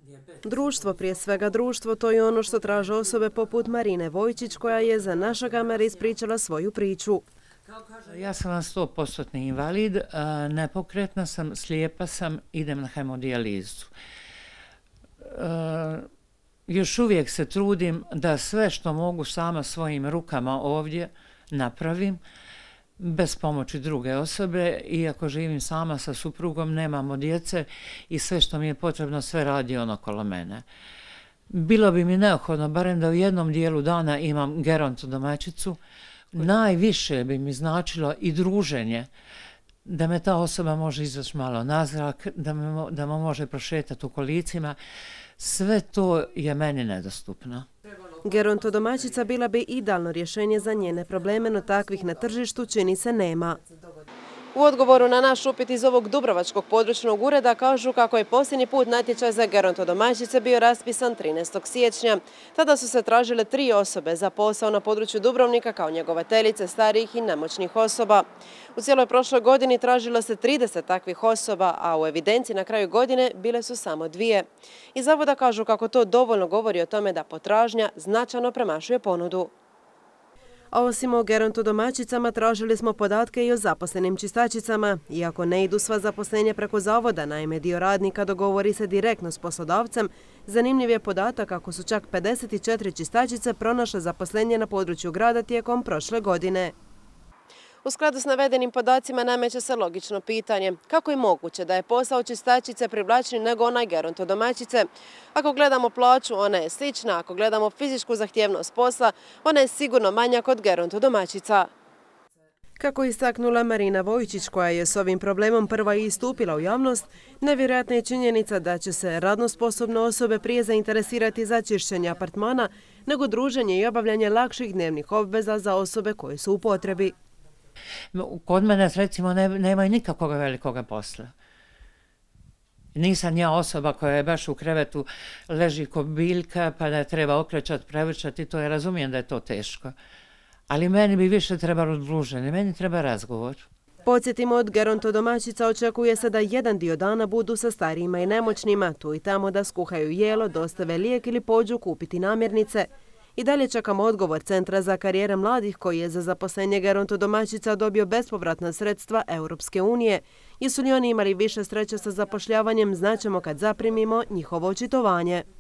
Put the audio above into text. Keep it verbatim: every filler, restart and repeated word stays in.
Društvo, prije svega društvo, to je ono što traže osobe poput Marine Vojčić, koja je za naše kamere ispričala svoju priču. Ja sam vam sto posto invalid, nepokretna sam, slijepa sam, idem na hemodijalizu. Još uvijek se trudim da sve što mogu sama svojim rukama ovdje napravim, bez pomoći druge osobe, iako živim sama sa suprugom, nemamo djece i sve što mi je potrebno sve radi on okolo mene. Bilo bi mi neophodno, barem da u jednom dijelu dana imam gerontodomaćicu, najviše bi mi značilo i druženje, da me ta osoba može izaći malo na zrak, da me, da me može prošetati u kolicima. Sve to je meni nedostupno. Gerontodomaćica bila bi idealno rješenje za njene probleme, no takvih na tržištu čini se nema. U odgovoru na naš upit iz ovog dubrovačkog područnog ureda kažu kako je posljednji put natječaj za gerontodomaćice bio raspisan trinaestog siječnja. Tada su se tražile tri osobe za posao na području Dubrovnika kao njegovateljice starijih i nemoćnih osoba. U cijeloj prošloj godini tražilo se trideset takvih osoba, a u evidenciji na kraju godine bile su samo dvije. Iz zavoda kažu kako to dovoljno govori o tome da potražnja značajno premašuje ponudu. A osim o gerontodomaćicama tražili smo podatke i o zaposlenim čistačicama. Iako ne idu sva zaposlenja preko zavoda, naime dio radnika dogovori se direktno s poslodavcem, zanimljiv je podatak kako su čak pedeset četiri čistačice pronašle zaposlenje na području grada tijekom prošle godine. U skladu s navedenim podacima nameće se logično pitanje kako je moguće da je posao čistačice privlačniji nego onaj gerontodomaćice. Ako gledamo plaću, ona je slična, ako gledamo fizičku zahtjevnost posla, ona je sigurno manja kod gerontodomaćica. Kako je istaknula Marina Vojčić, koja je s ovim problemom prva i istupila u javnost, nevjerojatna je činjenica da će se radno sposobne osobe prije zainteresirati za čišćenje apartmana nego druženje i obavljanje lakših dnevnih obveza za osobe koje su u potrebi. Kod mene, recimo, nemaju nikakvog velikoga posla. Nisam ja osoba koja je baš u krevetu, leži ko biljka, pa da je treba okrećati, prevrćati, to je, razumijem da je to teško. Ali meni bi više trebalo druženje, meni treba razgovor. Podsjetimo, od gerontodomaćica očekuje se da jedan dio dana budu sa starijima i nemoćnima, tu i tamo da skuhaju jelo, dostave lijek ili pođu kupiti namirnice. I dalje čekamo odgovor Centra za karijere mladih koji je za zaposlenje gerontodomaćica dobio bespovratna sredstva Europske unije. Jesu li oni imali više sreće sa zapošljavanjem, znaćemo kad zaprimimo njihovo očitovanje.